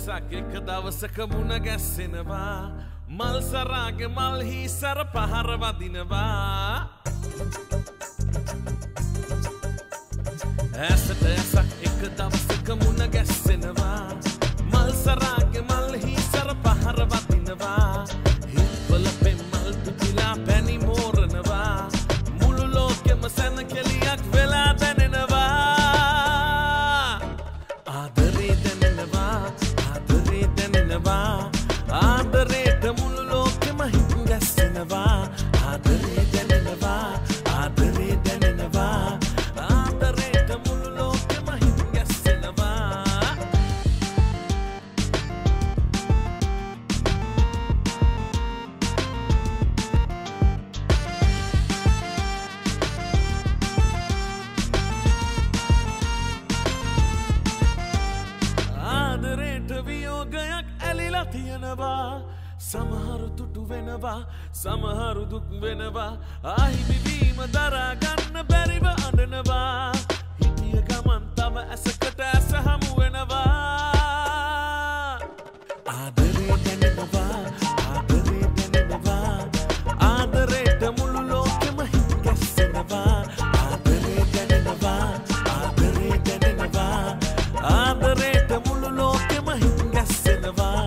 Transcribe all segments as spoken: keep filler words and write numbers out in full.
දෙසක් එක දවසක මුණ ගැස්සෙනවා මල් සරාගේ මල් හිසර පහර වදිනවා ඇසට ඇසක් එක දවසක මුණ ගැස්සෙනවා මල් සරාගේ මල් හිසර පහර වදිනවා හිත්වල පෙම්මල් පිපිලා පැණි මෝරනවා මුළු ලෝකෙම සැනකෙලියක් වෙලා දැනෙනවා ආදරේ දැනෙනවා ආදරේ දැනෙනවා ආදරේට මුළු ලෝකෙම හිත් ගැස්සෙනවා ආදරේ දැනෙනවා ආදරේ දැනෙනවා ආදරේට මුළු ලෝකෙම හිත් ගැස්සෙනවා ආදරේට වියෝගයක් ඇලිලා තියෙනවා සමහරු තුටු වෙනවා සමහරු දුක් වෙනවා ආහිමි වීම දරා ගන්න බැරිව අඬනවා හිටිය ගමන් තව ඇසකට ඇස හමු වෙනවා ආදරේ දැනෙනවා ආදරේ දැනෙනවා ආදරේට මුළු ලෝකෙම හිත් ගැස්සෙනවා ආදරේ දැනෙනවා ආදරේ දැනෙනවා ආදරේට මුළු ලෝකෙම හිත් ගැස්සෙනවා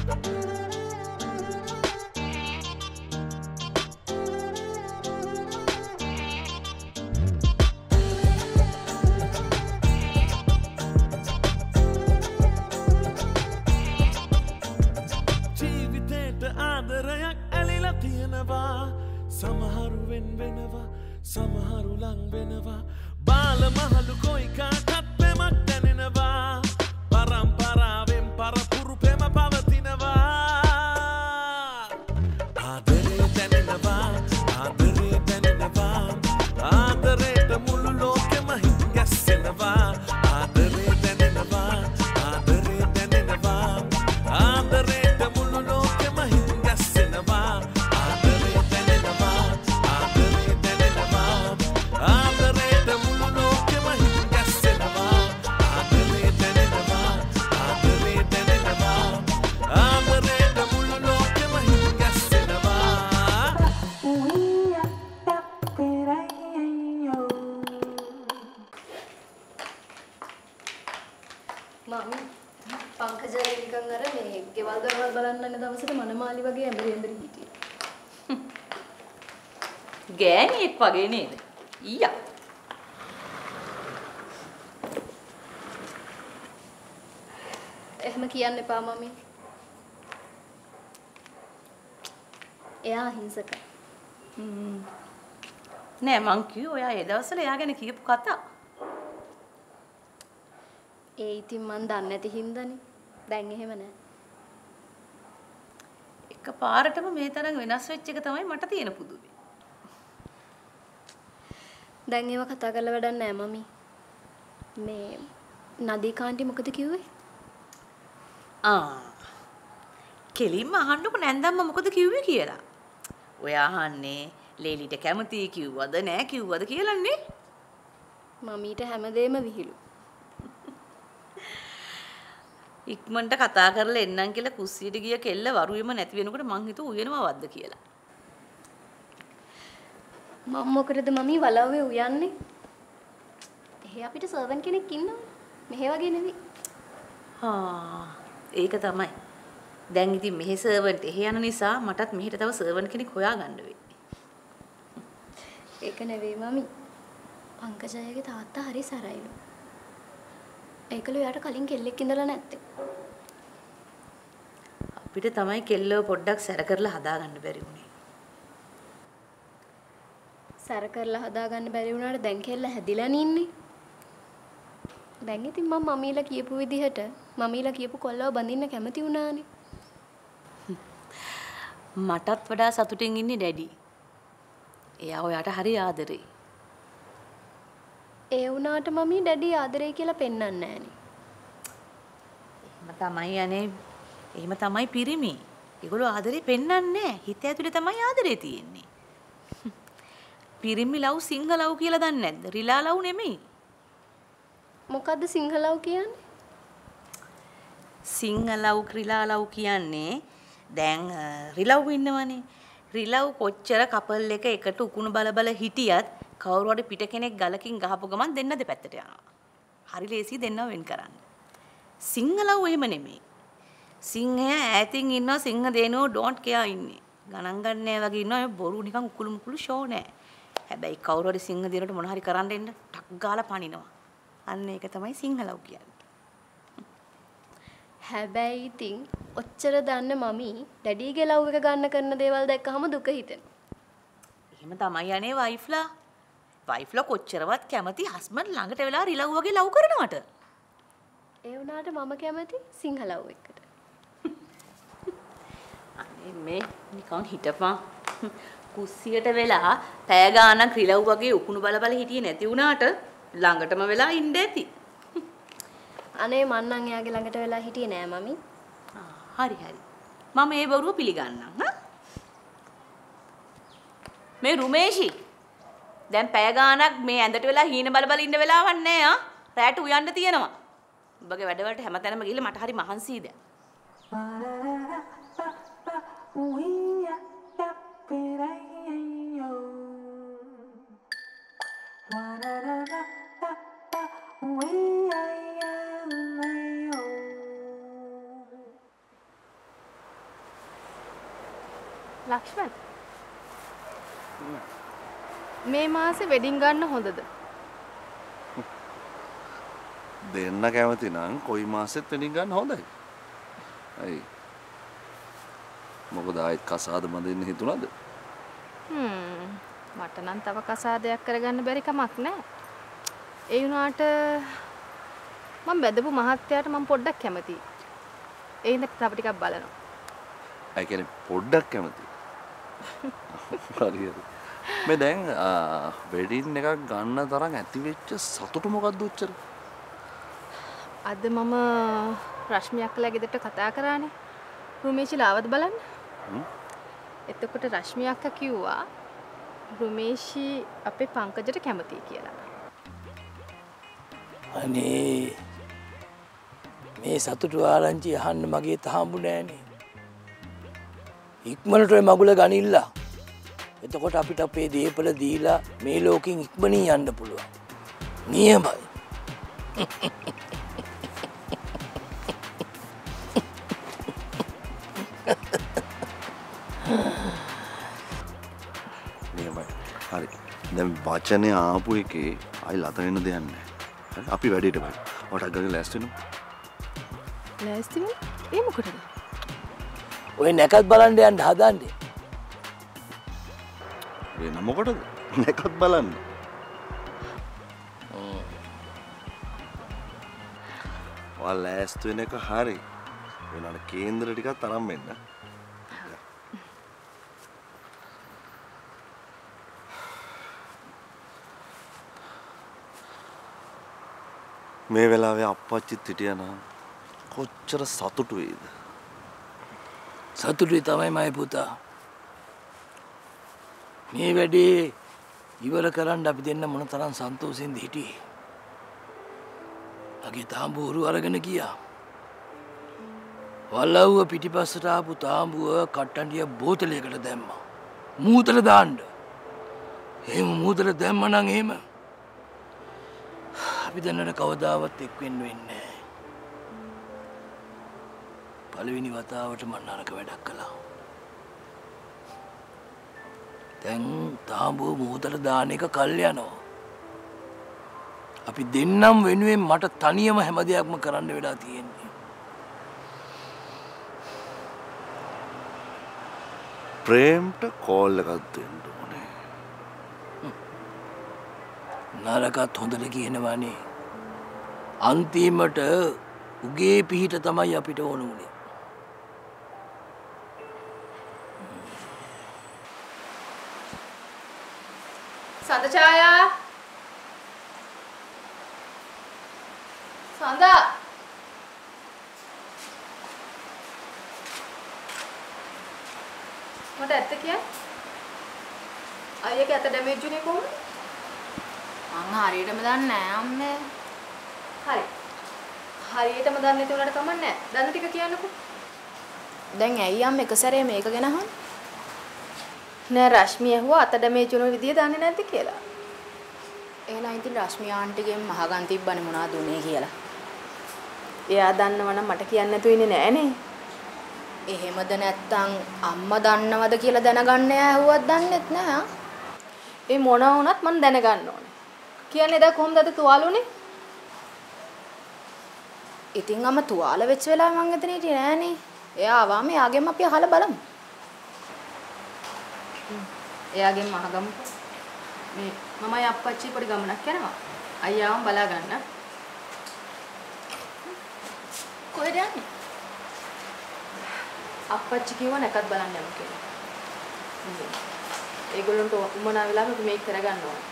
ආදරයක් ඇලිලා තියෙනවා සමහරු වෙන් වෙනවා සමහරු ලං වෙනවා බාල මහලු කොයි කාටත් පෙමක් දැනෙනවා පරම්පරාවෙන් පරපුරු පෙම පවතිනවා ආදරේ දැනෙනවා ආදරේ දැනෙනවා ආදරේට මුළු ලෝකෙම හිත් ගැස්සෙනවා ආදරේ දැනෙනවා ආදරේ දැනෙනවා ආදරේට මුළු ලෝකෙම හිත් ගැස්සෙනවා ආදරේ දැනෙනවා ආදරේ දැනෙනවා ආදරේට මුළු ලෝකෙම හිත් ගැස්සෙනවා ආදරේ දැනෙනවා ආදරේ දැනෙනවා ආදරේට මුළු ලෝකෙම හිත් ගැස්සෙනවා මම පංකජය නිකන් අර මේ ගෙවල් දරවල් බලන්න යන දවසට මනමාලි වගේ ඇඹරි ඇඹරි හිටියේ. ගෑණියෙක් වගේ නේද? ඊයා. එහෙම කියන්න එපා මමි. එයා අහිංසකයි. හ්ම්. නෑ මං කිව්වේ ඔයා ඒ දවස්වල එයා ගැන කියපු කතා. ඒ ඉතින් මන් දන්නේ නැති හින්දානේ. දැන් එහෙම නෑ. එක පාරටම මේ තරම් වෙනස් වෙච්ච එක තමයි මට තියෙන පුදුමේ. දැන් ඒව කතා කරලා වැඩක් නෑ මමි. මේ නදී කාන්ටි මොකද කිව්වේ? ආ. කෙලින්ම අහන්නකො නැන්දම්ම මොකද කිව්වේ කියලා. ඔයා අහන්නේ ලේලිට කැමතියි කිව්වද නෑ කිව්වද කියලානේ. මමීට හැමදේම විහිළු. ඉක්මනට කතා කරලා එන්නම් කියලා කුස්සියට ගිය කෙල්ල වරුවෙම නැති වෙනකොට මං හිතුවා උයනවවද්ද කියලා. මම මොකටද මමී වලව්වේ උයන්නේ? එහෙ අපිට සර්වන් කෙනෙක් ඉන්නවා. මෙහෙ වගේ නෙවෙයි. හා ඒක තමයි. දැන් ඉතින් මෙහෙ සර්වන්ට් එහෙ යන නිසා මටත් මෙහෙට තව සර්වන් කෙනෙක් හොයාගන්න වෙයි. ඒක නෙවෙයි මමී. පංකජයගේ තාත්තා හරි සරයිලු. ඒකලු යාට කලින් කෙල්ලෙක් ඉඳලා නැත්තේ. අපිට තමයි කෙල්ලව පොඩ්ඩක් සැර කරලා හදාගන්න බැරි වුණේ. සැර කරලා හදාගන්න බැරි වුණාට දැන් කෙල්ල හැදිලා නින්නේ. දැන් ඉතින් මම මමීලා කියපු විදිහට මමීලා කියපු කොල්ලව බඳින්න කැමති වුණානේ. මටත් වඩා සතුටින් ඉන්නේ ඩැඩි. එයා ඔයාට හරි ආදරේ. ඒ වුණාට මමී ඩැඩි ආදරේ කියලා පෙන්වන්නේ නැහනේ. එහෙම තමයි අනේ. එහෙම තමයි පිරිමි. ඒගොල්ලෝ ආදරේ පෙන්වන්නේ නැහැ. හිත ඇතුලේ තමයි ආදරේ තියෙන්නේ. පිරිමි ලව් සිංහ ලව් කියලා දන්නේ නැද්ද? රිලා ලව් නෙමෙයි. මොකද්ද සිංහ ලව් කියන්නේ? සිංහලව් ක්‍රිලාලව් කියන්නේ දැන් රිලව් ඉන්නවනේ. රිලව් කොච්චර කපල් එක එකට උකුණු බල බල හිටියත් කවුරු හරි පිට කෙනෙක් ගලකින් ගහපු ගමන් දෙන්න දෙපැත්තට යනවා. හරි ලේසි දෙන්නව වෙන් කරන්න. සිංහලව් එහෙම නෙමෙයි. සිංහයා ඈතින් ඉන්නවා සිංහ දේනෝ ඩෝන්ට් කෙයා ඉන්නේ. ගණන් ගන්නෑ වගේ ඉන්නවා බොරු නිකන් උකුළු මුකුළු ෂෝ නෑ. හැබැයි කවුරු හරි සිංහ දේනට මොන හරි කරන්න එන්න ටක් ගාලා පනිනවා. අන්න ඒක තමයි සිංහලව් කියන්නේ. හැබැයි ඉතින් ඔච්චර දන්න මමී ඩැඩීගේ ලව් එක ගන්න කරන දේවල් දැක්කහම දුක හිතෙනවා. එහෙම තමයි අනේ වයිෆ්ලා. වයිෆ්ලා කොච්චරවත් කැමති හස්බන්ඩ් ළඟට වෙලා රිලව් වගේ ලව් කරනවට. ඒ වුණාට මම කැමති සිංහලව් එකට. අනේ මේ නිකන් හිටපන්. කුස්සියට වෙලා පැය ගානක් රිලව් වගේ උකුණු බල බල හිටියේ නැති වුණාට ළඟටම වෙලා ඉන්න ඇති. අනේ මන්නම් එයාගේ ළඟට වෙලා හිටියේ නෑ මමී. හරි හරි. මම මේ බරුව පිළිගන්නම්. හා මේ රුමේෂි දැන් පැය ගානක් මේ ඇඳට වෙලා හීන බල බල ඉන්න වෙලාවක් නෑ ආ. රැට උයන්න තියෙනවා. උඹගේ වැඩවලට හැමතැනම ගිහලා මට හරි මහන්සියි දැන්. ලක්ෂ්මන් මේ මාසේ වෙඩින් ගන්න හොඳද? දෙන්න කැමති නම් කොයි මාසෙත් වෙඩින් ගන්න හොඳයි. අයි මොකද ආයෙත් කසාද බඳින්න හිතුණාද? හ්ම් මට නම් තව කසාදයක් කරගන්න බැරි කමක් නැහැ. ඒ වුණාට මම බැදපු මහත්තයාට මම පොඩ්ඩක් කැමතියි. ඒ ඉඳන් තව ටිකක් බලනවා. අය කියන්නේ පොඩ්ඩක් කැමති. හරියට. මේ දැන් වෙඩින් එකක් ගන්න තරම් ඇති වෙච්ච සතුට මොකක්ද උච්චර? අද මම රශ්මි අක්කලා ගෙදරට කතා කරානේ. රුමේෂිලා ආවද බලන්න? එතකොට රශ්මි අක්කා කිව්වා රුමේෂි අපේ පංකජට කැමතියි කියලා. අනේ මේ සතුටු ආරංචි අහන්න මගේ තාම්බු නෑනේ. ඉක්මනට ඔය මගුල ගනිල්ලා. එතකොට අපිට අපේ දීපල දීලා මේ ලෝකෙන් ඉක්මනින් යන්න පුළුවන්. නියමයි. නියමයි. හරි. දැන් වචනේ ආපු එකේ ආයි ලත වෙන දෙයක් නැහැ. හරි අපි වැඩේට බලමු. ඔයාට ගග ලෑස්ති වෙනවද? ලෑස්ති වෙන්න? ඒ මොකටද? ඔය නැකත් බලන්න යන්න හදන්නේ. වෙන මොකටද? නැකත් බලන්න. ඔයා ලෑස්ති වෙන එක හරි. වෙනාට කේන්දර ටිකක් තරම් වෙන්න. මේ වෙලාවේ අප්පච්චිත් හිටියනම් කොච්චර සතුටු වේද? සතුටුයි තමයි මගේ පුතා. මේ වැඩේ ඉවර කරන්න අපි දෙන්න මොන තරම් සන්තෝෂෙන්ද හිටියේ. අගේ තාම්බුවරු අරගෙන ගියා. වලව්ව පිටිපස්සට ආපු තාම්බුව කට්ටන්ඩිය බෝතලයකට දැම්මා. මූතල දාන්න. එහෙම මූතල දැම්ම නම් එහෙම අපි දෙන්නට කවදාවත් එක් වෙන්න වෙන්නේ නැහැ. පළවෙනි වතාවට මම නරක වැඩක් කළා. දැන් තාඹුව මූතල දාන එක කල් යනවා. අපි දෙන්නම් වෙනුවෙන් මට තනියම හැම දෙයක්ම කරන්න වෙලා තියෙන්නේ. ප්‍රේම්ට කෝල් එකක් දෙන්න ඕනේ. නරකත් හොඳට කියනවානේ. අන්තිමට උගේ පිහිට තමයි අපිට ඕන උනේ. සඳචායා සඳා මට ඇත්ත කියන්න අයියගේ අත ඩැමේජ් උනේ කොහොමද? මං හරියටම දන්නේ නැහැ අම්මේ. හරි හරියටම දන්නේ නැති උනට කමක් නැහැ. දන්න ටික කියන්නකෝ. දැන් ඇයි අම්ම එක සැරේ මේක ගැන අහන්නේ? නෑ රශ්මිය ඇහුවා අතඩ මේ චුණු විදිය දන්නේ නැද්ද කියලා. එහෙනම් ඉතින් රශ්මි ආන්ටිගෙන් මහගන් තිබ්බනේ මොනවද උනේ කියලා. එයා දන්නවනම් මට කියන්න නැතු ඉන්නේ නෑනේ. එහෙමද නැත්තම් අම්මා දන්නවද කියලා දැනගන්න ඇහුවත් දන්නෙත් නෑ. ඒ මොනවා වුණත් මම දැනගන්න ඕනේ. කියන්නේ දැන් කොහොමද අද තුවාලුනේ? ඉතින් අම්ම තුවාල වෙච්ච වෙලාව මං එතන හිටියේ නෑනේ. එයා ආවම එයාගෙන් අපි අහලා බලමු. එයාගෙන් අහගමු. මේ මමයි අප්පච්චි පොඩි ගමනක් යනවා. අයියාවම බලා ගන්න. කොහෙද යන්නේ? අප්පච්චි කිව්ව නැකත් බලන්න යමු කියලා. ඒගොල්ලන්ට උමනා වෙලාවක අපි මේක කරගන්න ඕනේ.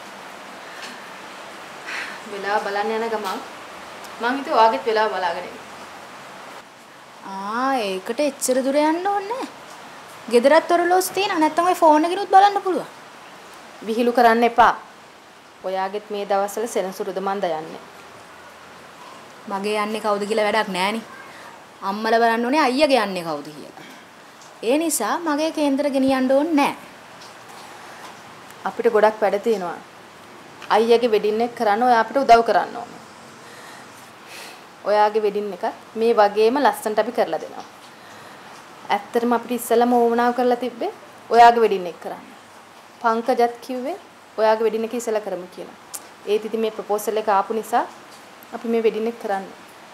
වෙලාව බලන්න යන ගමන් මං හිතුවා ඔයාගෙත් වෙලාව බලාගෙන ඉන්න. ආ ඒකට එච්චර දුර යන්න ඕනේ නෑ. ගෙදරත් ඔරලෝස් තියෙනවා නැත්නම් ඔය ෆෝන් එකකිනුත් බලන්න පුළුවන්. විහිළු කරන්න එපා. ඔයාගෙත් මේ දවස්වල සෙනසුරුද මන්ද යන්නේ. මගේ යන්නේ කවුද කියලා වැඩක් නෑනේ. අම්මලා බලන්න ඕනේ අයියාගේ යන්නේ කවුද කියලා. ඒ නිසා මගේ කේන්දර ගෙනියන්න ඕනේ නෑ. අපිට ගොඩක් වැඩ තියෙනවා. අයියාගේ වෙඩින් එක කරන්න ඔයා අපිට උදව් කරන්න ඕනේ. ඔයාගේ වෙඩින් එක මේ වගේම ලස්සනට අපි කරලා දෙනවා. ඇත්තටම අපිට ඉස්සෙල්ලාම ඕමනාව කරලා තිබ්බේ ඔයාගේ වෙඩින් එක කරන්න. පංකජත් කිව්වේ ඔයාගේ වෙඩින් එක ඉස්සෙල්ලා කරමු කියලා. ඒත් ඉතින් මේ ප්‍රොපෝසල් එක ආපු නිසා අපි මේ වෙඩින් එක කරන්නේ.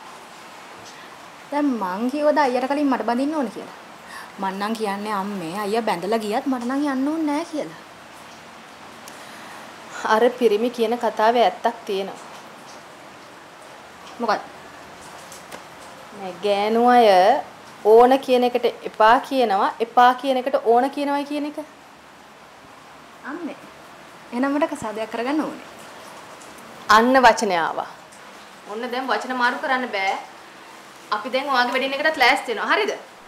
දැන් මං කිව්වද අයියට කලින් මට බඳින්න ඕන කියලා. මං නම් කියන්නේ අම්මේ අයියා බැඳලා ගියත් මට නම් යන්න ඕනේ නෑ කියලා. අර පිරිමි කියන කතාවේ ඇත්තක් තියෙනවා. මොකක්ද? මේ ගෑනු අය ඕන කියන එකට එපා කියනවා එපා කියන එකට ඕන කියනවායි කියන එක. අම්මේ එහෙනම් මට කසාදයක් කරගන්න ඕනේ. අන්න වචනේ ආවා. ඔන්න දැන් වචන මාරු කරන්න බෑ. අපි දැන් ඔයාගේ වෙඩින් එකටත් ලෑස්ති වෙනවා. හරිද?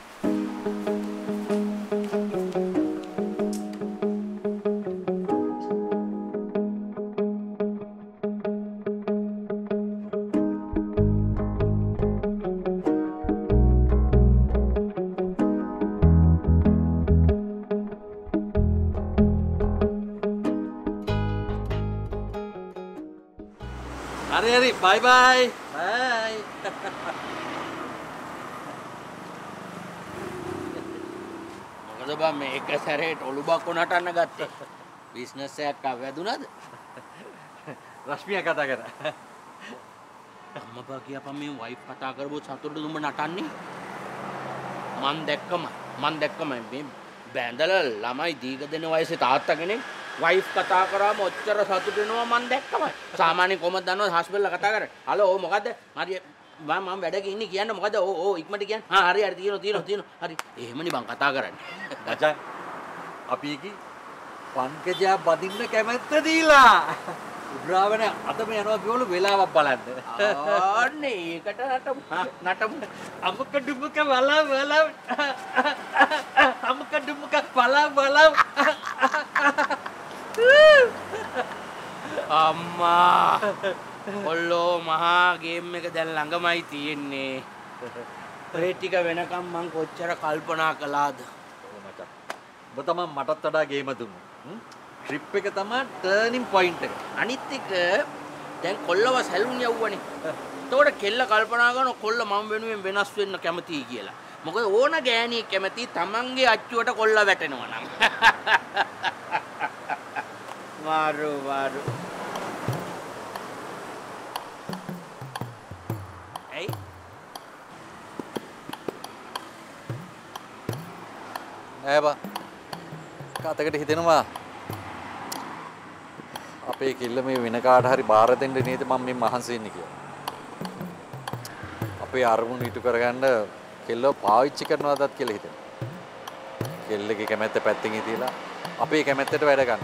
හරි හරි බයි බයි බයි මොකද බං මේක සැරේට ඔලු බක්කො නටන්න ගත්තේ බිස්නස් එකක් අවැදුනද රශ්මිය කතා කරා අම්මපා කියපන් මේ වයිෆ් කතා කරපුව සතුටුද උඹ නටන්නේ මන් දැක්කම මන් දැක්කම මේ බැඳලා ළමයි දීග දෙන වයසේ තාත්තා කෙනෙක් වයිෆ් කතා කරාම ඔච්චර සතුටු වෙනවා මන් දැක්කම සාමාන්‍යයෙන් කොහමද දන්නවද හස්බන්ඩ්ලා කතා කරන්නේ හලෝ ඕ මොකද්ද හරි මම මම වැඩක ඉන්නේ කියන්න මොකද ඕ ඕ ඉක්මනට කියන්න හා හරි හරි තියෙනවා තියෙනවා තියෙනවා හරි එහෙමනේ බං කතා කරන්නේ මචං අපි කි පංකජා බදින්න කැමැත්ත දීලා උග්‍රාවන අතම යනවා කියවලු වෙලාවක් බලන්න ආන්නේ ඒකට නටමු නටමු අමුක ඩුමුක වලා වලා අමුක ඩුමුක වලා වලා අම්මා ඔල්ලෝ මහා ගේම් එක දැන් ළඟමයි තියෙන්නේ ඒ ටික වෙනකම් මං කොච්චර කල්පනා කළාද මචං ඔබ තමයි මටත් වඩා ගේම දුන්නු ට්‍රිප් එක තමයි ටර්නින් පොයින්ට් එක අනිත් එක දැන් කොල්ලව සැලුන් යවුවනේ එතකොට කෙල්ල කල්පනා කරන කොල්ල මම වෙනුවෙන් වෙනස් වෙන්න කැමතියි කියලා මොකද ඕන ගෑණියෙක් කැමති තමන්ගේ අච්චුවට කොල්ල වැටෙනවා නම් මාරු මාරු ඇයි නෑ බා කාතකට හිතෙනවා අපේ කිල්ල මේ වෙන කාට හරි බාර දෙන්න නේද මම මේ මහන්සි වෙන්නේ කියලා අපේ අරමුණු ඉටු කරගන්න කෙල්ලව පාවිච්චි කරනවදත් කියලා හිතෙනවා කෙල්ලගේ කැමැත්ත පැත්තකින් තියලා අපේ කැමැත්තට වැඩ ගන්න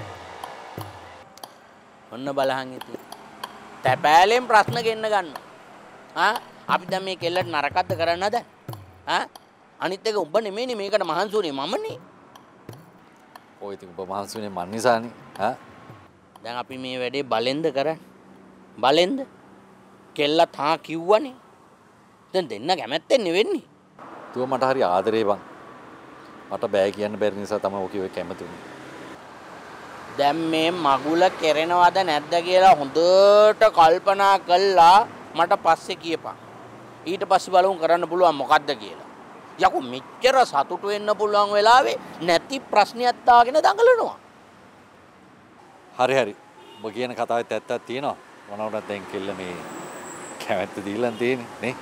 ඔන්න බලහන් ඉතින් තැපෑලෙන් ප්‍රශ්න ගෙන්න ගන්න ආ අපි දැන් මේ කෙල්ලට නරකක්ද කරන්නද ආ අනිත් එක උඹ නෙමෙයිනේ මේකට මහන්සි උනේ මමනේ ඔය ඉතින් ඔබ මහන්සි වෙන්නේ මන් නිසානේ ආ දැන් අපි මේ වැඩේ බලෙන්ද කරන්නේ බලෙන්ද කෙල්ල තා කිව්වනේ දැන් දෙන්න කැමැත්තෙන් නෙවෙන්නේ. තුව මට හරි ආදරේ බං. මට බෑ කියන්න බැරි නිසා තමයි ඔකේ ඔය කැමති උනේ. දැන් මේ මගුල කෙරෙනවද නැද්ද කියලා හොඳට කල්පනා කළා මට පස්සේ කියපන්. ඊට පස්සේ බලමු කරන්න පුළුවන් මොකද්ද කියලා. යකෝ මෙච්චර සතුටු වෙන්න පුළුවන් වෙලාවේ නැති ප්‍රශ්නයක් දාගෙන දඟලනවා. හරි හරි. ඔබ කියන කතාවෙත් ඇත්තක් තියෙනවා. මොනවද දැන් කෙල්ල මේ කැමැත්ත දීලා තියෙන්නේ නේ?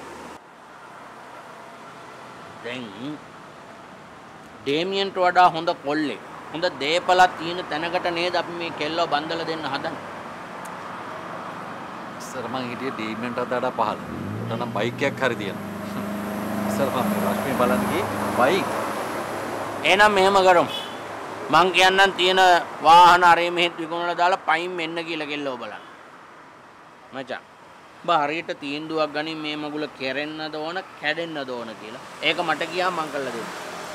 දැන් ඩේමියන්ට වඩා හොඳ කොල්ලෙක් හොඳ දේපලක් තියෙන තැනකට නේද අපි මේ කෙල්ලව බන්දලා දෙන්න හදන්නේ. ඉස්සර මං හිටියේ ඩේමියන්ට වඩා පහළ. උට නම් බයික් එකක් හරි තියෙනවා. ඉස්සර මම රශ්මි බලන්න ගියේ බයික්. එහෙනම් මෙහෙම කරමු. මං කියන්නම් තියෙන වාහන අරේ මෙහෙත් විකුණලා දාලා පයින් මෙන්න කියලා කෙල්ලව බලන්න. මචං බා හරියට තීන්දුවක් ගනින් මේ මගුල කෙරෙන්නද ඕන කැඩෙන්නද ඕන කියලා. ඒක මට ගියා මං කළා දෙන්න.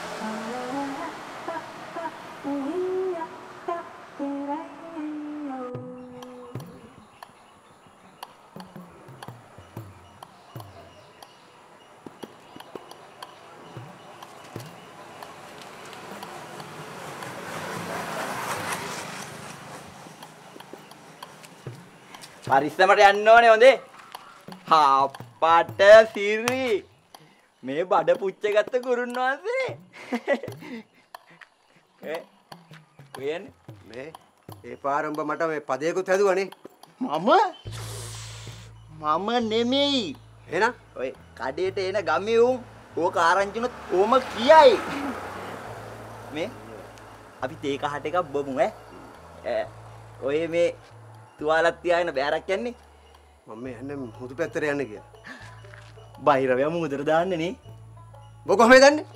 පරිස්සමට යන්න ඕනේ හොඳේ. හාප්පට සිරි. මේ බඩ පුච්ච ගත්ත ගුරුන් වහන්සේ. ඒ වෙන්නේ මේ ඒ පාරම්බ මට මේ පදයකුත් හැදුවනේ. මම මම නෙමෙයි. එහෙනම් ඔය කඩේට එන ගමේ උන් ඕක ආරංචිනොත් ඕම කියයි. මේ අපි තේ කහට එකක් බොමු ඈ. ඔය මේ තුවාලක් තියාගෙන බෑරක් යන්නේ. මම මේ යන්නේ මුදු පැත්තට යන්න කියලා. බයිරවයා මුදට දාන්නේ නේ. බෝ කොහමද දන්නේ?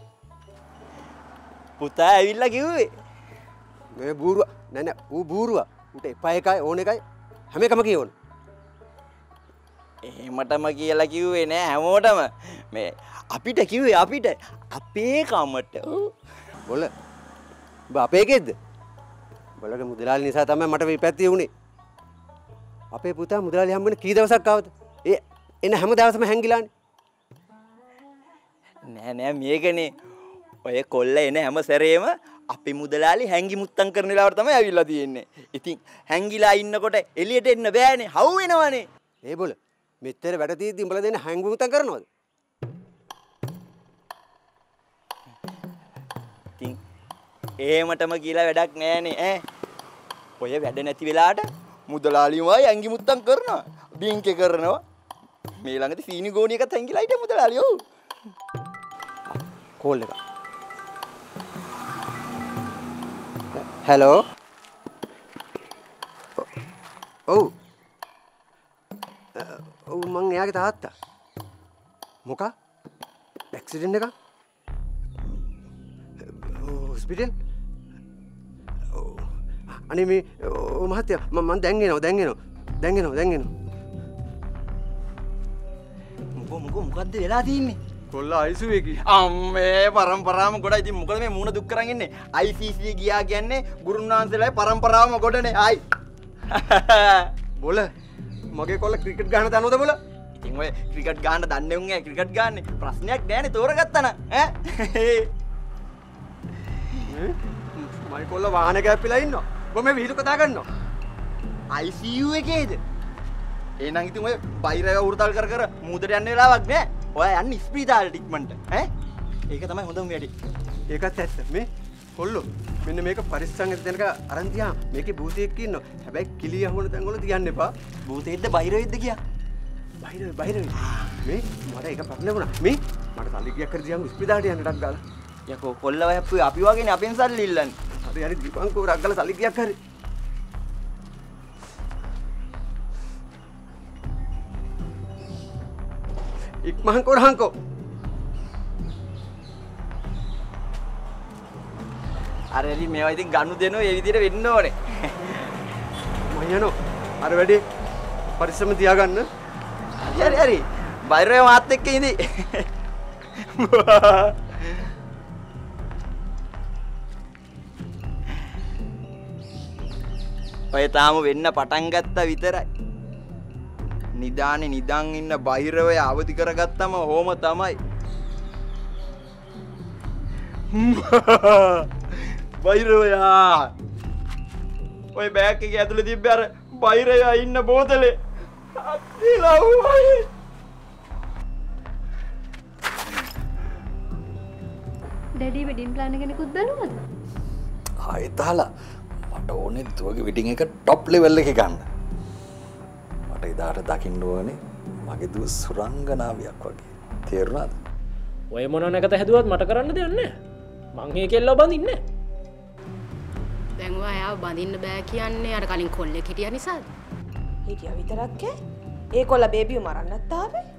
පුතා ඇවිල්ලා කිව්වේ. මේ බූරුව නෑ නෑ ඌ බූරුව. උට එපා එකයි ඕන එකයි හැම එකම කියවන. එහෙමටම කියලා කිව්වේ නෑ හැමෝටම. මේ අපිට කිව්වේ අපිට අපේ කමට. බොල. ඔබ අපේ කෙද්ද? බලගේ මුදලාලි නිසා තමයි මට මේ පැත්තේ උනේ. අපේ පුතා මුදලාලි හම්බෙන්න කී දවසක් ආවද? ඒ එන හැම දවසම හැංගිලානේ. නෑ නෑ මේකනේ. ඔය කොල්ල එන හැම සැරේම අපි මුදලාලි හැංගි මුත්තම් කරන වෙලාවට තමයි ඇවිල්ලා තියෙන්නේ. ඉතින් හැංගිලා ඉන්නකොට එළියට එන්න බෑනේ. හවු වෙනවනේ. ඒ බොල. මෙච්චර වැඩ තියෙද්දි උඹලා දෙන්න හැංගි මුත්තම් කරනවද? ඉතින් එහෙමටම කියලා වැඩක් නෑනේ ඈ. ඔය වැඩ නැති වෙලාවට මුදලාලිමයි ඇඟි මුත්තම් කරනවා. බින්කේ කරනවා. මේ ළඟදී සීනි ගෝණි එකත් ඇඟිලා හිටිය මුදලාලි ඔව්. කෝල් එක. හෙලෝ. ඔව්. ඔව් මං එයාගේ තාත්තා. මොකක්? ඇක්සිඩන්ට් එකක්? හොස්පිටල්? අනේ මේ මහත්තයා මම දැන් එනවා දැන් එනවා දැන් එනවා දැන් එනවා මොකෝ මොකෝ මොකද්ද වෙලා තින්නේ? කොල්ල අයිසුවේ කි අම්මේ පරම්පරාවම ගොඩයි. ඉතින් මොකද මේ මූණ දුක් කරන් ඉන්නේ? ආයි සී සී ගියා කියන්නේ ගුරුන් වහන්සේලාගේ පරම්පරාවම ගොඩනේ. ආයි බොල මගේ කොල්ල ක්‍රිකට් ගහන්න දන්නවද බොල? ඉතින් ඔය ක්‍රිකට් ගහන්න දන්නේ උන් ඈ ක්‍රිකට් ගහන්නේ. ප්‍රශ්නයක් නෑනේ තෝරගත්තා නම් ඈ. මයි කොල්ල වාහනේ කැප්පිලා ඉන්නවා. ඔබ මේ විහිළු කතා කරනවා. ආයි සී යූ එකේද? එහෙනම් ඉතින් ඔය බයිරව උරුතල් කර කර මූදට යන්න වෙලාවක් නෑ. ඔයා යන්නේ ස්පීතාලෙට ඉක්මනට ඈ. ඒක තමයි හොඳම වැඩේ. ඒකත් ඇත්ත. මේ කොල්ලෝ මෙන්න මේක පරිස්සම් දෙනක අරන් තියා. මේකේ භූතයෙක් ඉන්නවා. හැබැයි කිලිය හොන තැන් වල තියන්න එපා. භූතයෙක්ද බයිරවෙක්ද කියා? බයිරව බයිරව. මේ මට ඒක ප්‍රශ්නේ මේ මට සල්ලි කීයක් කර තියන් ස්පීතාලට යන්නටක් ගාලා. යකෝ කොල්ලව හැප්පුවේ අපි වගේනේ අපෙන් සල්ලි ඉල්ලන්නේ. හරි හරි දීපංකෝ රග්ගල සල්ලි කීයක් හරි. ඉක්මහන් කොරහන්කෝ. අර එලි මේවා ඉතින් ගන්නු දෙනවා ඒ විදිහට වෙන්න ඕනේ. මම යනවා. අර වැඩේ පරිස්සම තියාගන්න. හරි හරි හරි. බයිරේ මාත් එක්ක ඉඳි. ඔය තාම වෙන්න පටන් ගත්තා විතරයි. නිදානේ නිදන් ඉන්න බහිරවය අවදි කරගත්තම හෝම තමයි. බහිරවයා ඔය බෑග් එකේ ඇතුලේ තිබ්බ අර බහිරවයා ඉන්න බෝතලේ අත්තිලා වුයි. ඩැඩි වෙඩින් ප්ලෑන් එක නිකුත් බලනවද? ආයෙත් අහලා මට ඕනේ දුවගේ වෙඩින් එක টොප් ලෙවල් එකේ ගන්න. මට එදාට දකින්න ඕනේ මගේ දුව සුරංගනාවියක් වගේ. තේරුණාද? ඔය මොන නැකත හැදුවත් මට කරන්න දෙයක් නැහැ. මං මේ කෙල්ලව බඳින්නේ. දැන් ඔයාව බඳින්න බෑ කියන්නේ අර කලින් කොල්ලෙක් හිටියා නිසාද? හිටියා විතරක් ඈ. ඒ කොල්ල බේබිව මරන්නත් ආවේ.